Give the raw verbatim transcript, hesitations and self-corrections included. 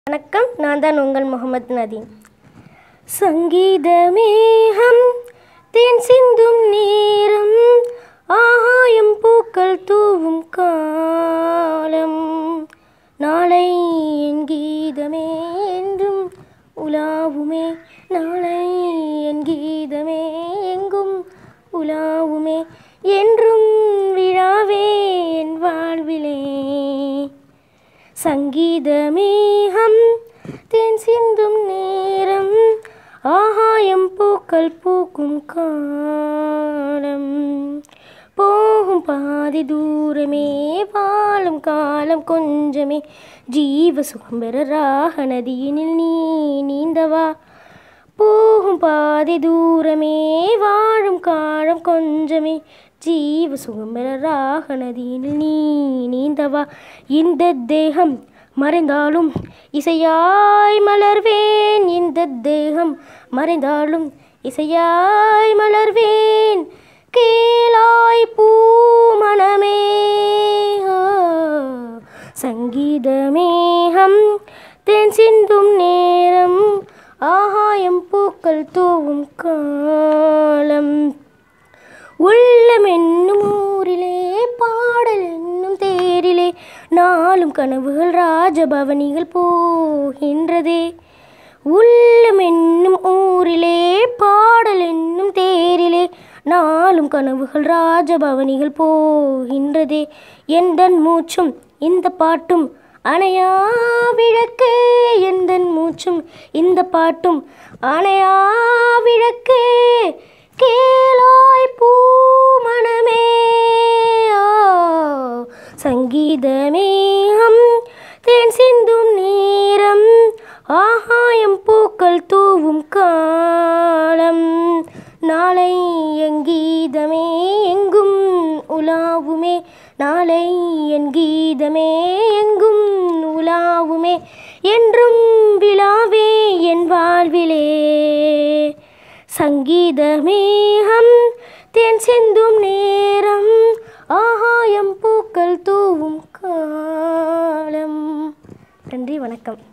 வணக்கம், நான் தான் உங்கள் முகமது நதீம். சங்கீதமேகம் தேன் சிந்தும் நேரம், ஆகாயம் பூக்கள் தூவும் காலம், நாளை என் கீதமே என்றும் உலாவுமே, நாளை என் கீதமே எங்கும் உலாவுமே, என்றும் விழாவே என் வாழ்விலே. சங்கீதமேகம் தேன் சிந்தும் நேரம், ஆகாயம் பூக்கள் பூக்கும் காலம், போகும் பாதி தூரமே வாழும் காலம் கொஞ்சமே, ஜீவ சுகம்பர ராக நதியினில் நீ நீந்தவா. போகும் பாதி தூரமே வாழும் காலம் கொஞ்சமே, ஜீவ சுகம்பர ராக நதியினில் நீ நீந்தவா. இந்த தேகம் மறைந்தாலும் இசையாய் மலர்வேன், இந்த தேகம் மறைந்தாலும் இசையாய் மலர்வேன், கேளாய் பூமணமே. சங்கீதமேகம் தேன் சிந்தும் நேரம், ஆகாயம் பூக்கள் தூவும் காலம், உள்ளம் என்னும் ஊரிலே பாடல் என்னும் தேரிலே, நாளும் கனவுகள் ராஜபவனிகள் போகின்றதே. உள்ளம் என்னும் ஊரிலே பாடல் என்னும் தேரிலே, நாளும் கனவுகள் ராஜபவனிகள் போகின்றதே. எந்தன் மூச்சும் இந்த பாட்டும் அணையா விளக்கே, எந்தன் மூச்சும் இந்த பாட்டும் அணையா விளக்கே, கேளாய் பூமணமே. சங்கீதமேகம் தேன் சிந்தும் நேரம், ஆகாயம் பூக்கள் தூவும் காலம், நாளை என் கீதமே எங்கும் உலாவுமே, நாளை என் கீதமே எங்கும் உலாவுமே, என்றும் விழாவே என் வாழ்விலே. சங்கீதமேகம் தேன் சிந்தும் நேரம், ஆகாயம் பூக்கள் தூவும் காலம். நன்றி, வணக்கம்.